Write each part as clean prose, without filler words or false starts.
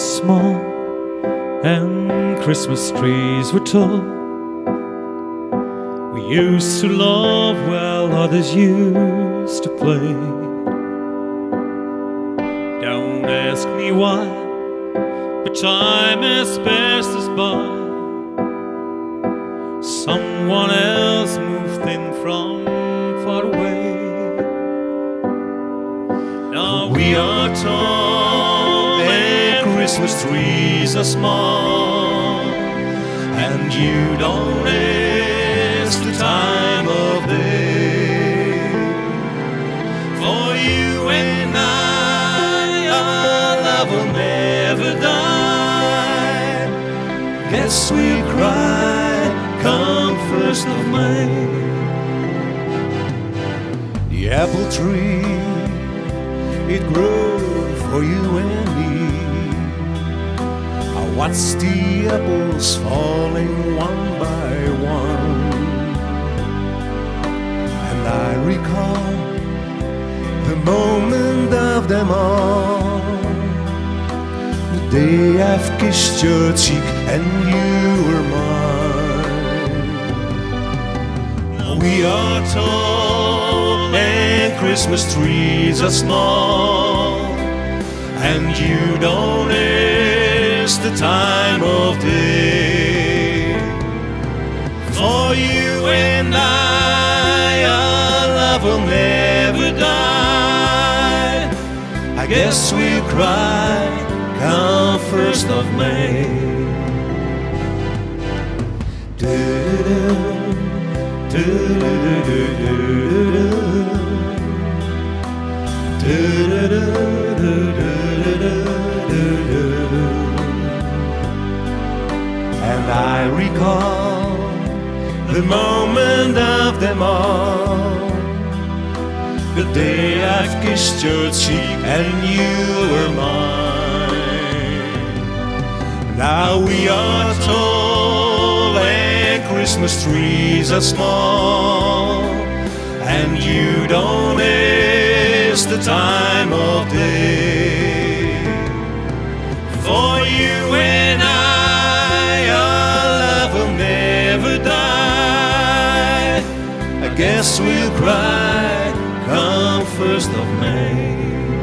small and Christmas trees were tall, we used to love while others used to play. Don't ask me why, but time has passed us by. Someone else moved in from far away. Now we are tall and Christmas trees are small, and you don't ask the time of day. For you and I, our love will never die. Guess we'll cry come 1st of May. The apple tree, it grew for you and me. I watched the apples falling one by one, and I recall the moment of them all, the day I've kissed your cheek and you were mine. Now we are tall and Christmas trees are small, and you don't ask the time of day. For you and I, our love will never die. I guess we'll cry come 1st of May. And I recall the moment of them all, the day I've kissed your cheek and you were mine. Now we are tall and Christmas trees are small, and you don't ask the time of day. For you and I, our love will never die. I guess we'll cry come 1st of May.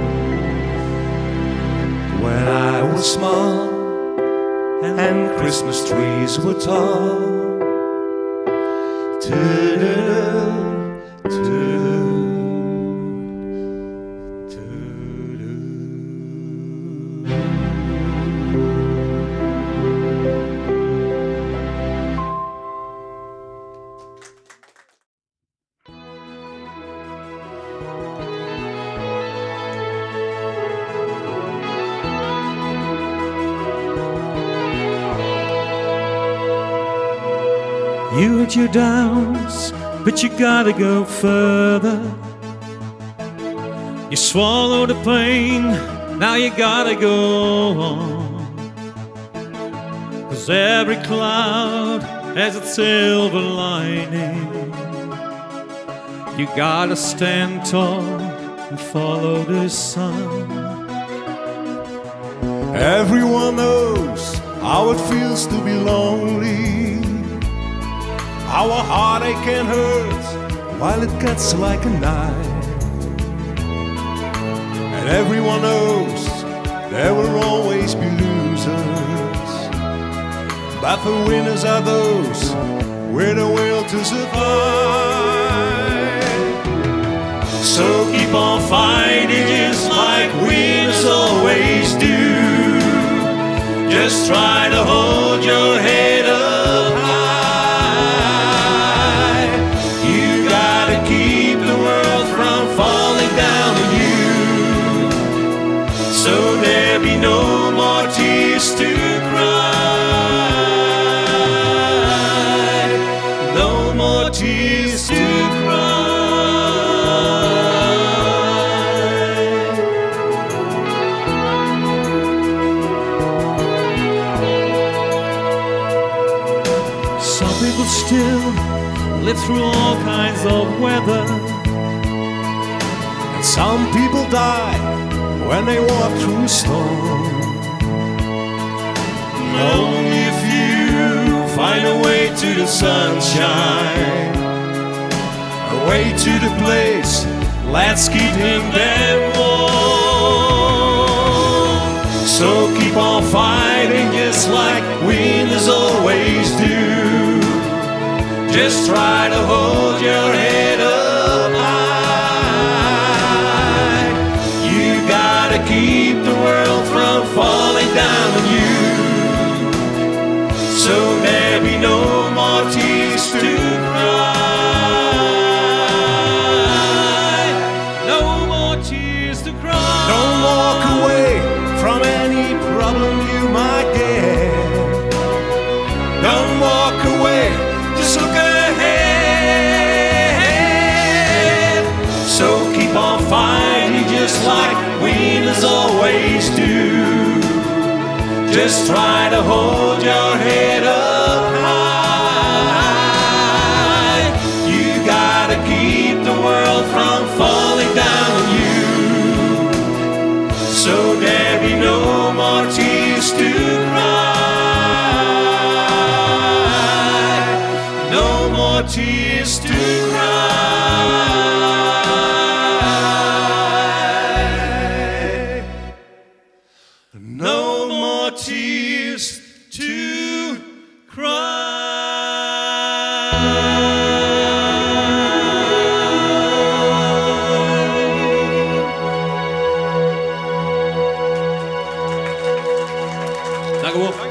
When I was small and Christmas trees were tall, you had your doubts, but you gotta go further. You swallowed the pain, now you gotta go on. 'Cause every cloud has its silver lining. You gotta stand tall and follow the sun. Everyone knows how it feels to be lonely, how a heartache can hurt while it cuts like a knife. And everyone knows there will always be losers, but the winners are those with the will to survive. So keep on fighting just like winners always do. Just try to hold your head up high. You gotta keep the world from falling down on you, so there be no more tears to cry. No more tears to cry. Some people still live through all kinds of weather, and some people die when they walk through a storm. sunshine. Away to the place, let's keep him them warm. So keep on fighting just like winners always do. Just try to hold your head up high. You gotta keep the world from falling down on you. So there be no more tears to cry. No more tears to cry. Don't walk away from any problem you might get. Don't walk away, just look ahead. So keep on fighting just like winners always do. Just try to hold your head up high. You gotta keep the world from falling down on you. So there be no more tears to cry. No more tears to cry. No more tears to cry.